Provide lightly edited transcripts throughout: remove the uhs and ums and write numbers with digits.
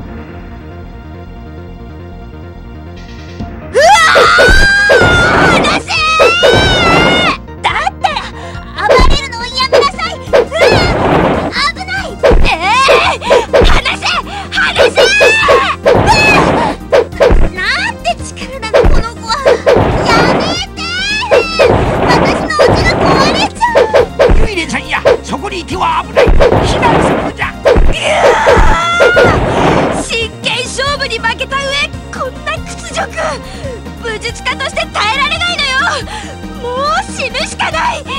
武術家として耐えられないのよ。もう死ぬしかない。死んで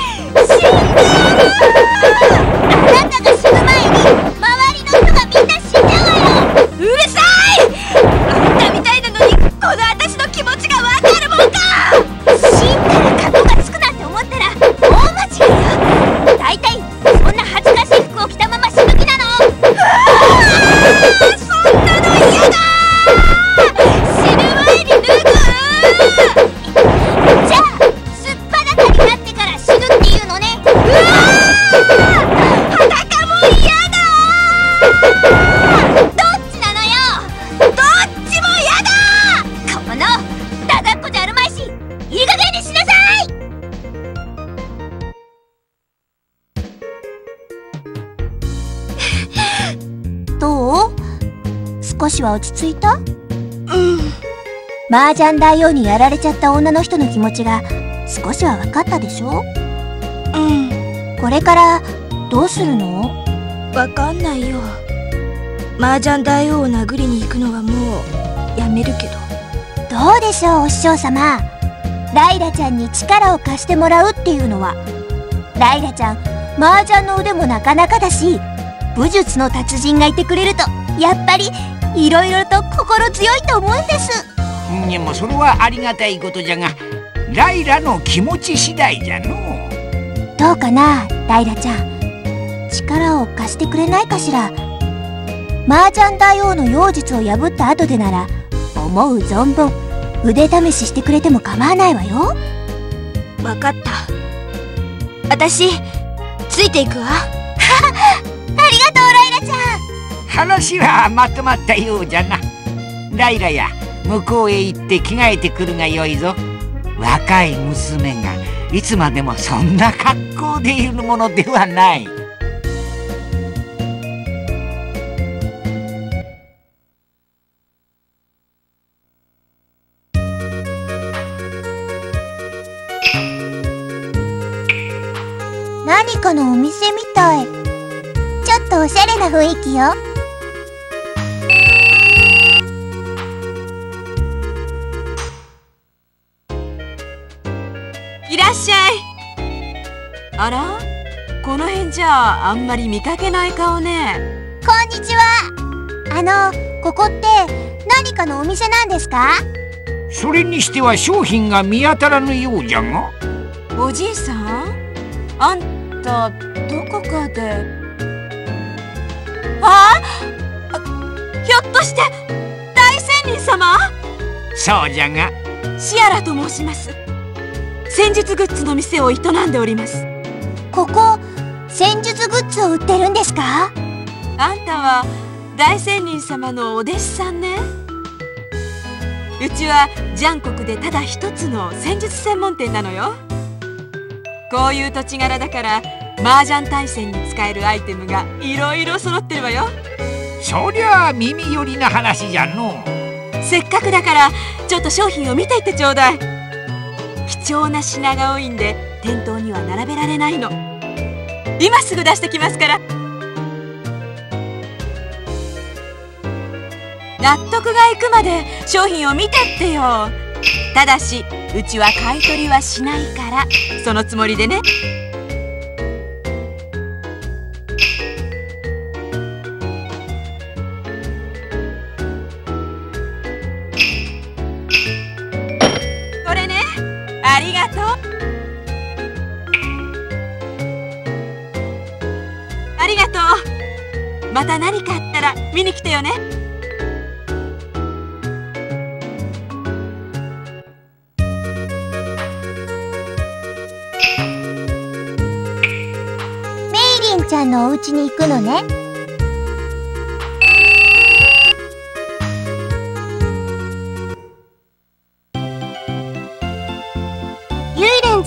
あなたが死ぬ前に周りの人がみんな死んじゃうわよ。うるさい。あんたみたいなのにこの私の気持ちがわかるもんか。死んだら格好がつくなんて思ったら大間違いよ。大体そんな恥ずかしい服を着たまま死ぬ気なの。そんなの嫌だ。死ぬ前に脱ぐ。じゃあすっぱだかになってから死ぬっていうのね。裸も嫌だ。どっちなのよ。どっちも嫌だ。このだだっこじゃあるまいし、いい加減にしなさい。どう？少しは落ち着いた？麻雀大王にやられちゃった女の人の気持ちが少しは分かったでしょ？これからどうするの？ わかんないよ。麻雀大王を殴りに行くのはもうやめるけど。 どうでしょうお師匠様。ライラちゃんに力を貸してもらうっていうのは、ライラちゃん麻雀の腕もなかなかだし、武術の達人がいてくれるとやっぱりいろいろと心強いと思うんです。 でもそれはありがたいことじゃが、ライラの気持ち次第じゃのう。 どうかなライラちゃん、力を貸してくれないかしら。麻雀大王の妖術を破った後でなら思う存分腕試ししてくれても構わないわよ。 わかった。私ついていくわ。 ありがとうライラちゃん。 話はまとまったようじゃな。ライラや向こうへ行って着替えてくるがよいぞ。若い娘がいつまでもそんな格好でいるものではない。 何かのお店みたい。ちょっとおしゃれな雰囲気よ。 いらっしゃい。あら、この辺じゃあんまり見かけない顔ね。 こんにちは。ここって何かのお店なんですか？ それにしては商品が見当たらぬようじゃが。 おじいさん、あんたどこかで。ひょっとして大仙人様？ そうじゃが。 シアラと申します。戦術グッズの店を営んでおります。 ここ戦術グッズを売ってるんですか？ あんたは大仙人様のお弟子さんね。うちはジャン国でただ一つの戦術専門店なのよ。こういう土地柄だから麻雀対戦に使えるアイテムがいろいろ揃ってるわよ。 そりゃあ耳寄りな話じゃの。 せっかくだからちょっと商品を見ていってちょうだい。貴重な品が多いんで店頭には並べられないの。今すぐ出してきますから。納得がいくまで商品を見てってよ。ただしうちは買い取りはしないから、そのつもりでね。これね、ありがとう。ありがとう。また何かあったら見に来てよね。 メイリンちゃんのお家に行くのね。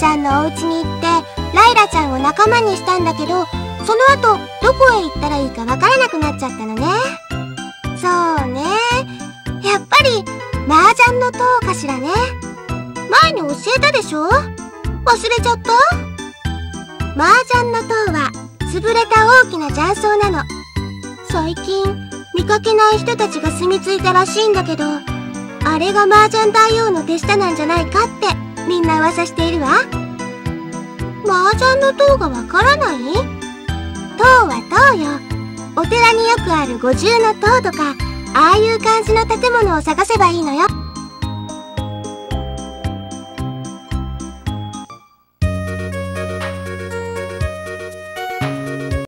ちゃんのお家に行ってライラちゃんを仲間にしたんだけど、その後どこへ行ったらいいかわからなくなっちゃったのね。そうね、やっぱり麻雀の塔かしらね。前に教えたでしょ？忘れちゃった？麻雀の塔は潰れた大きな雀荘なの。最近見かけない人たちが住み着いたらしいんだけど、あれが麻雀大王の手下なんじゃないかってみんな噂しているわ。麻雀の塔がわからない？塔は塔よ。お寺によくある五重の塔とか、ああいう感じの建物を探せばいいのよ。